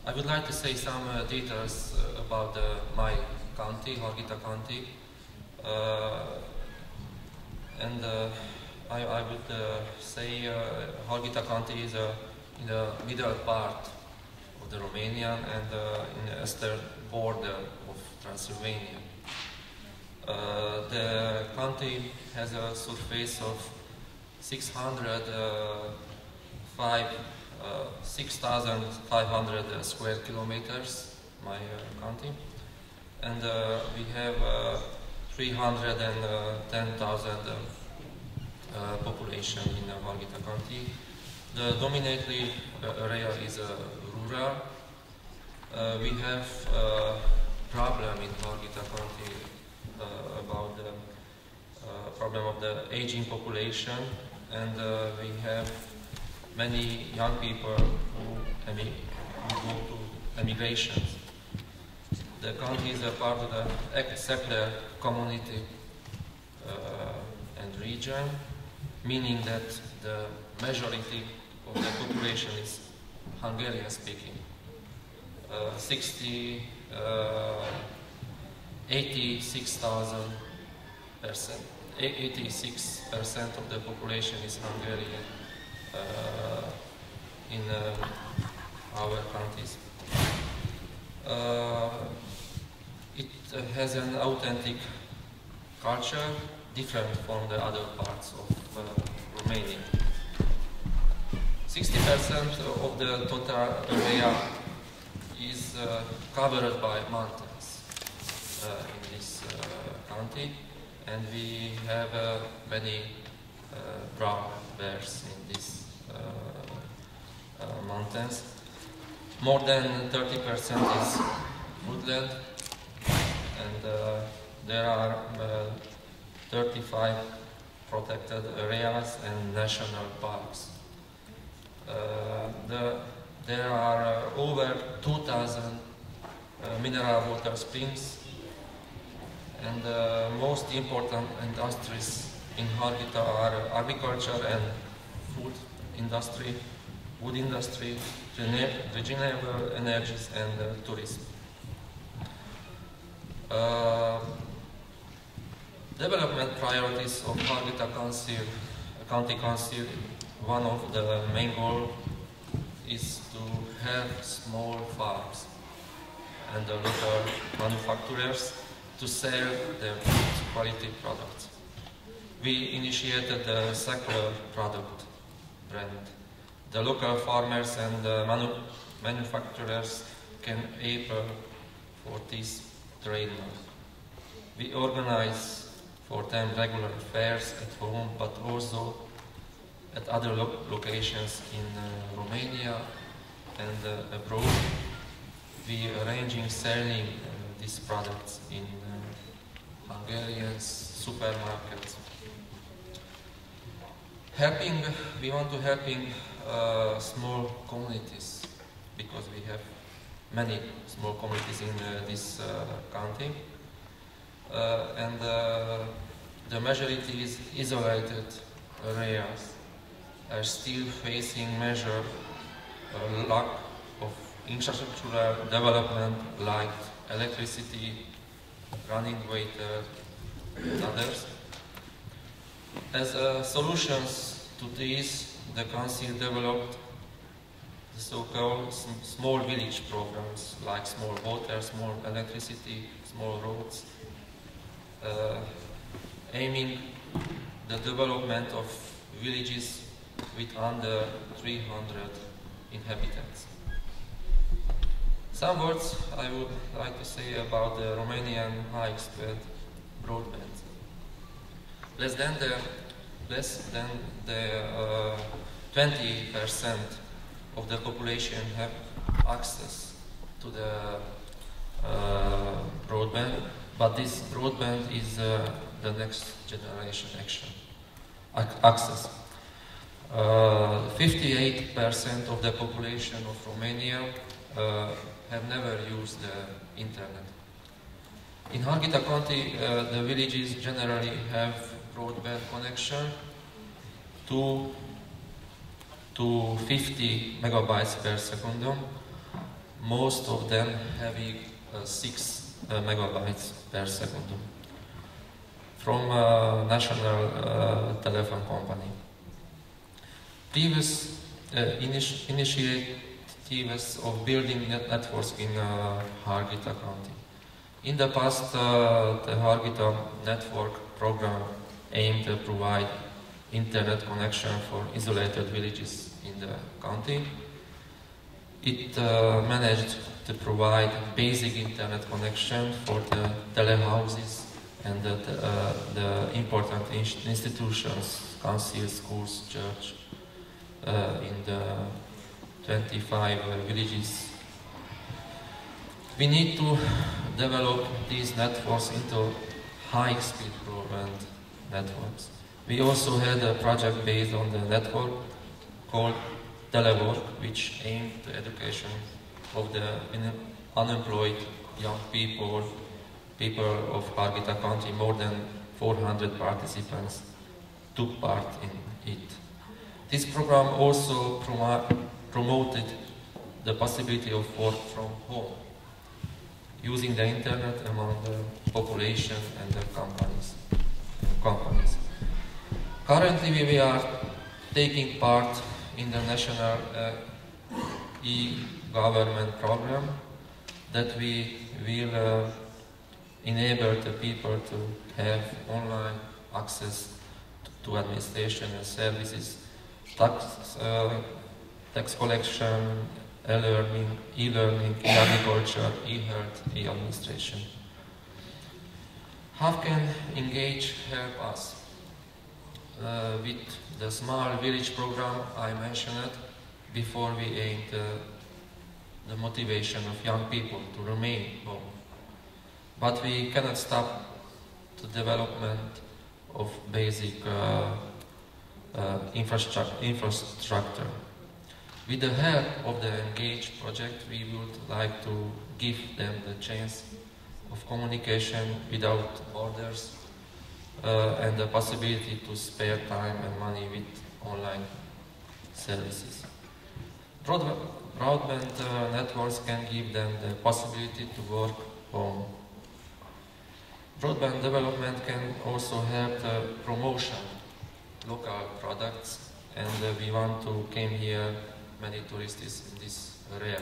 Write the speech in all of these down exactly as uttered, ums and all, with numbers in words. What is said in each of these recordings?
I would like to say some uh, details uh, about uh, my county, Harghita County. Uh, and uh, I, I would uh, say uh, Harghita County is uh, in the middle part of the Romanian and uh, in the eastern border of Transylvania. Uh, the county has a surface of six hundred five Uh, six thousand five hundred uh, square kilometers, my uh, county, and uh, we have uh, three hundred ten thousand uh, uh, population in uh, Harghita County. The dominantly uh, area is uh, rural. Uh, we have a uh, problem in Harghita County uh, about the uh, problem of the aging population, and uh, we have many young people who, emi who go to emigration. The county is a part of the secular community uh, and region, meaning that the majority of the population is Hungarian speaking. Uh, sixty, uh, eighty-six thousand percent, eighty-six percent of the population is Hungarian. Uh, in uh, our countries. Uh, it uh, has an authentic culture different from the other parts of uh, Romania. sixty percent of the total area is uh, covered by mountains uh, in this uh, county, and we have uh, many uh, brown bears in this uh, uh, mountains. More than thirty percent is woodland, and uh, there are uh, thirty-five protected areas and national parks. Uh, the, there are uh, over two thousand uh, mineral water springs, and the uh, most important industries in Harghita are agriculture and food industry, wood industry, renewable energies, and uh, tourism. Uh, development priorities of Harghita Council, County Council, one of the main goals is to have small farms and the local manufacturers to sell their quality products. We initiated the secular product brand. The local farmers and the manu manufacturers can appeal for this trademark. We organize for them regular fairs at home, but also at other lo locations in uh, Romania and uh, abroad. We arranging selling uh, these products in uh, Hungarian supermarkets. Helping, we want to helping uh, small communities, because we have many small communities in uh, this uh, county, uh, and uh, the majority is isolated areas are still facing major uh, lack of infrastructural development like electricity, running water, and others. As uh, solutions to this, the Council developed the so-called small village programs like small water, small electricity, small roads, uh, aiming the development of villages with under three hundred inhabitants. Some words I would like to say about the Romanian high-speed broadband. Less than the less than the twenty uh, percent of the population have access to the uh, broadband, but this broadband is uh, the next generation action access. fifty-eight percent uh, of the population of Romania uh, have never used the internet. In Harghita County, uh, the villages generally have broadband connection to, to fifty megabytes per second, most of them having uh, six uh, megabytes per second from a national uh, telephone company. Previous uh, initi initiatives of building net networks in uh, Harghita County. In the past, uh, the Harghita network program aimed to provide internet connection for isolated villages in the county. It uh, managed to provide basic internet connection for the telehouses and the, uh, the important institutions, councils, schools, church, uh, in the twenty-five uh, villages. We need to develop these networks into high-speed broadband networks. We also had a project based on the network called Telework, which aimed the education of the unemployed young people, people of Harghita County. More than four hundred participants took part in it. This program also prom promoted the possibility of work from home, using the internet among the population and the companies. companies. Currently, we are taking part in the national uh, e-government program that we will uh, enable the people to have online access to administration and services, tax, uh, tax collection, e-learning, e-learning, e-agriculture, e-health, e-administration. How can Engage help us? Uh, with the small village program I mentioned before, we aimed uh, the motivation of young people to remain home. But we cannot stop the development of basic uh, uh, infrastructure, infrastructure. With the help of the Engage project, we would like to give them the chance of communication without borders, uh, and the possibility to spare time and money with online services. Broadband, broadband uh, networks can give them the possibility to work home. Broadband development can also help the promotion local products, and uh, we want to came here many tourists in this area.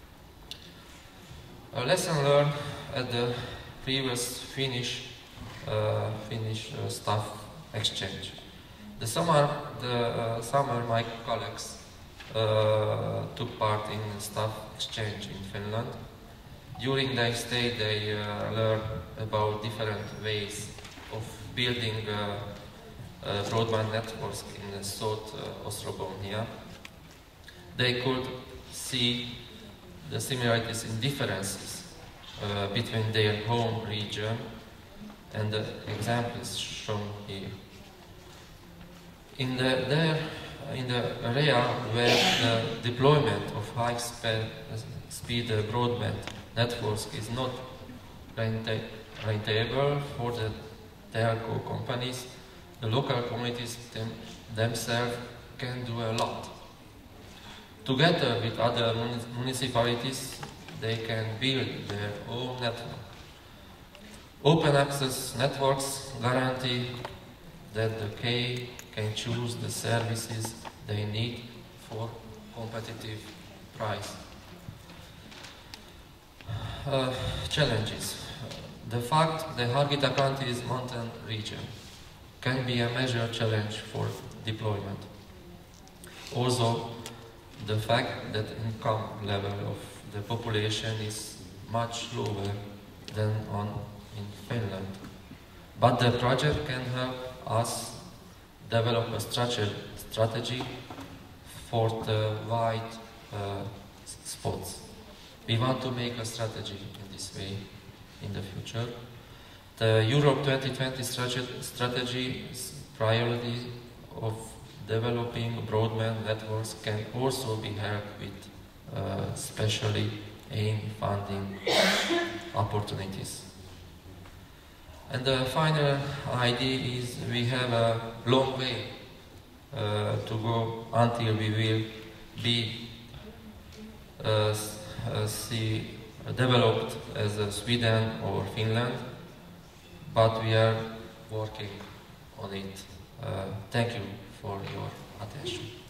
A lesson learned at the previous Finnish uh, Finnish uh, staff exchange. The summer, the uh, summer, my colleagues uh, took part in staff exchange in Finland. During their stay, they uh, learned about different ways of building uh, uh, broadband networks in South uh, Ostrobothnia. They could see the similarities and differences uh, between their home region and the examples shown here. In the, there, in the area where the deployment of high-speed broadband networks is not rentable for the telco companies, the local communities them, themselves can do a lot. Together with other municipalities, they can build their own network. Open access networks guarantee that the K can choose the services they need for competitive price. Uh, challenges. The fact that Harghita County is mountain region can be a major challenge for deployment. Also, the fact that income level of the population is much lower than on in Finland. But the project can help us develop a structured strategy for the wide uh, spots. We want to make a strategy in this way in the future. The Europe twenty twenty strategy priority of developing broadband networks can also be helped with uh, specially aimed funding opportunities. And the final idea is we have a long way uh, to go until we will be uh, uh, see developed as uh, Sweden or Finland, but we are working on it. Uh, thank you for your attention.